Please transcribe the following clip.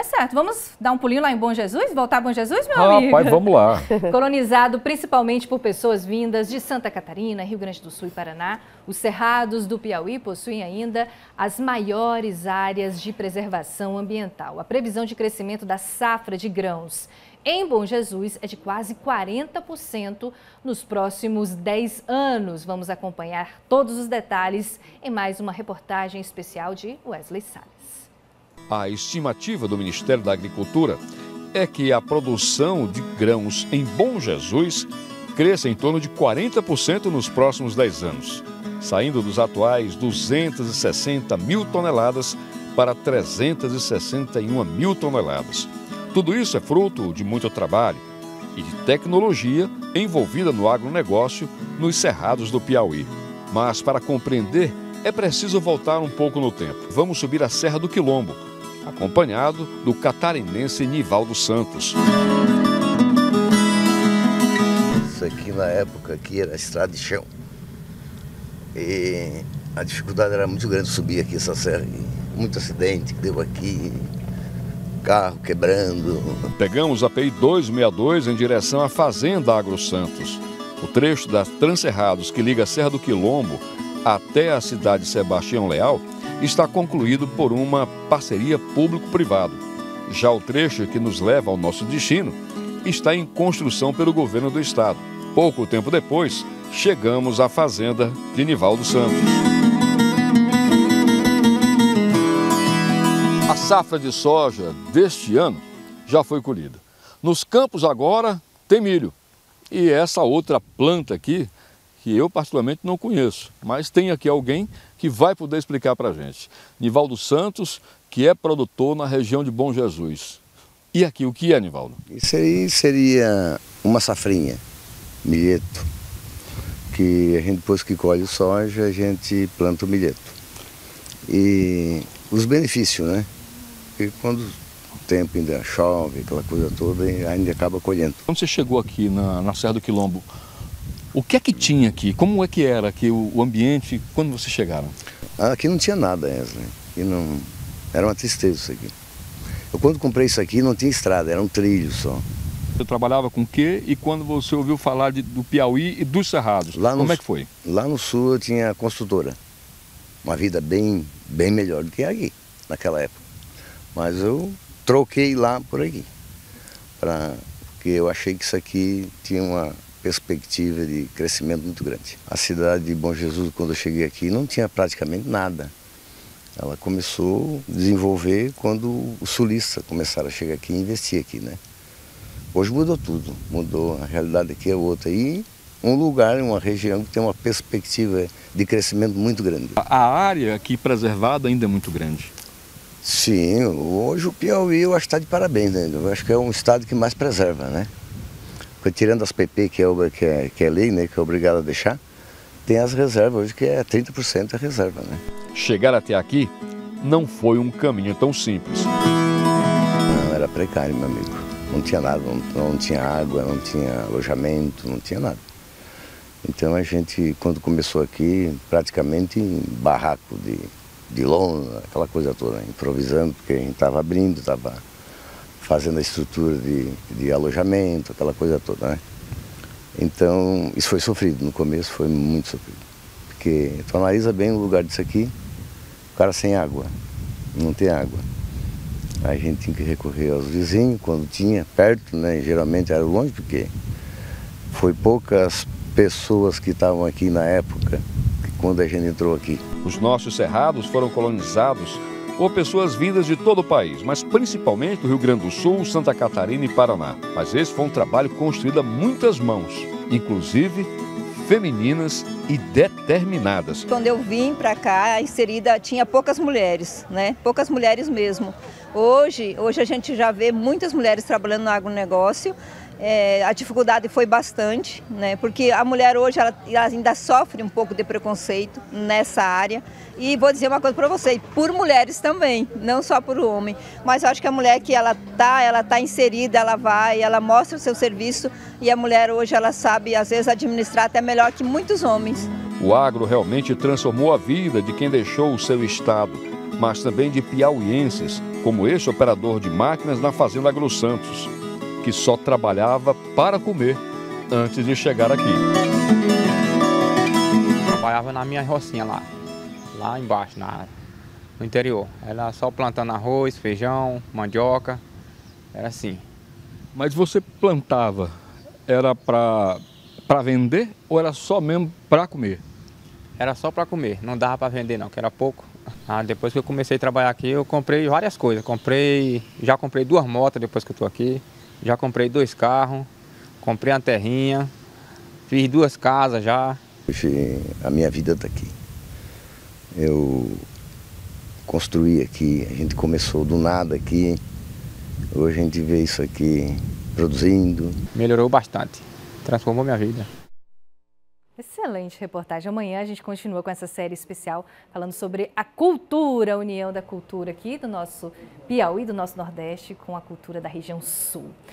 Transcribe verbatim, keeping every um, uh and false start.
certo. Vamos dar um pulinho lá em Bom Jesus? Voltar a Bom Jesus, meu ah, amigo? Rapaz, vamos lá. Colonizado principalmente por pessoas vindas de Santa Catarina, Rio Grande do Sul e Paraná, os cerrados do Piauí possuem ainda as maiores áreas de preservação ambiental. A previsão de crescimento da safra de grãos em Bom Jesus é de quase quarenta por cento nos próximos dez anos. Vamos acompanhar todos os detalhes em mais uma reportagem especial de Wesley Salles. A estimativa do Ministério da Agricultura é que a produção de grãos em Bom Jesus cresça em torno de quarenta por cento nos próximos dez anos, saindo dos atuais duzentas e sessenta mil toneladas para trezentas e sessenta e uma mil toneladas. Tudo isso é fruto de muito trabalho e de tecnologia envolvida no agronegócio nos cerrados do Piauí. Mas para compreender, é preciso voltar um pouco no tempo. Vamos subir a Serra do Quilombo, acompanhado do catarinense Nivaldo Santos. Isso aqui na época aqui era estrada de chão. E a dificuldade era muito grande subir aqui essa serra. Muito acidente que deu aqui, carro quebrando. Pegamos a P I duzentos e sessenta e dois em direção à Fazenda Agro Santos. O trecho da Transcerrados que liga a Serra do Quilombo até a cidade de Sebastião Leal está concluído por uma parceria público-privado. Já o trecho que nos leva ao nosso destino está em construção pelo governo do estado. Pouco tempo depois, chegamos à fazenda de Nivaldo Santos. A safra de soja deste ano já foi colhida. Nos campos agora tem milho. E essa outra planta aqui, que eu particularmente não conheço, mas tem aqui alguém que vai poder explicar para a gente. Nivaldo Santos, que é produtor na região de Bom Jesus. E aqui, o que é, Nivaldo? Isso aí seria uma safrinha, milheto, que a gente, depois que colhe o soja, a gente planta o milheto. E os benefícios, né? Porque quando o tempo ainda chove, aquela coisa toda, ainda acaba colhendo. Quando você chegou aqui na, na Serra do Quilombo, o que é que tinha aqui? Como é que era aqui o, o ambiente quando vocês chegaram? Aqui não tinha nada, Wesley. Aqui não... Era uma tristeza isso aqui. Eu quando comprei isso aqui não tinha estrada, era um trilho só. Você trabalhava com o quê? E quando você ouviu falar de, do Piauí e dos Cerrados, lá como no, é que foi? Lá no sul eu tinha construtora. Uma vida bem, bem melhor do que aqui, naquela época. Mas eu troquei lá por aqui. Pra... Porque eu achei que isso aqui tinha uma perspectiva de crescimento muito grande. A cidade de Bom Jesus, quando eu cheguei aqui, não tinha praticamente nada. Ela começou a desenvolver quando os sulistas começaram a chegar aqui e investir aqui, né? Hoje mudou tudo, mudou, a realidade aqui é outra. E um lugar, uma região que tem uma perspectiva de crescimento muito grande. A área aqui preservada ainda é muito grande. Sim, hoje o Piauí eu acho que está de parabéns, né? Eu acho que é um estado que mais preserva, né? Porque tirando as P P, que é, que é, que é lei, né? Que é obrigado a deixar, tem as reservas hoje, que é trinta por cento a reserva, né? Chegar até aqui não foi um caminho tão simples. Não, era precário, meu amigo. Não tinha nada, não, não tinha água, não tinha alojamento, não tinha nada. Então a gente, quando começou aqui, praticamente em barraco de, de lona, aquela coisa toda, improvisando, porque a gente estava abrindo, estava fazendo a estrutura de, de alojamento, aquela coisa toda, né? Então, isso foi sofrido, no começo foi muito sofrido. Porque tu analisa bem o lugar disso aqui, o cara sem água, não tem água. Aí a gente tinha que recorrer aos vizinhos, quando tinha, perto, né? Geralmente era longe, porque foi poucas pessoas que estavam aqui na época, quando a gente entrou aqui. Os nossos cerrados foram colonizados por pessoas vindas de todo o país, mas principalmente do Rio Grande do Sul, Santa Catarina e Paraná. Mas esse foi um trabalho construído a muitas mãos, inclusive femininas e determinadas. Quando eu vim para cá, inserida, tinha poucas mulheres, né? Poucas mulheres mesmo. Hoje, hoje a gente já vê muitas mulheres trabalhando no agronegócio. É, a dificuldade foi bastante, né? Porque a mulher hoje ela, ela ainda sofre um pouco de preconceito nessa área. E vou dizer uma coisa para você, por mulheres também, não só por homem. Mas eu acho que a mulher que ela tá, ela tá inserida, ela vai, ela mostra o seu serviço e a mulher hoje ela sabe às vezes administrar até melhor que muitos homens. O agro realmente transformou a vida de quem deixou o seu estado, mas também de piauienses, como este operador de máquinas na fazenda Agro Santos, que só trabalhava para comer antes de chegar aqui. Trabalhava na minha rocinha lá, lá embaixo, na, no interior. Era só plantando arroz, feijão, mandioca, era assim. Mas você plantava, era para para vender ou era só mesmo para comer? Era só para comer, não dava para vender não, que era pouco. Ah, depois que eu comecei a trabalhar aqui, eu comprei várias coisas. Comprei, já comprei duas motos depois que eu estou aqui, já comprei dois carros, comprei uma terrinha, fiz duas casas já. Hoje a minha vida está aqui. Eu construí aqui, a gente começou do nada aqui, hoje a gente vê isso aqui produzindo. Melhorou bastante, transformou minha vida. Excelente reportagem. Amanhã a gente continua com essa série especial falando sobre a cultura, a união da cultura aqui do nosso Piauí, do nosso Nordeste, com a cultura da região Sul.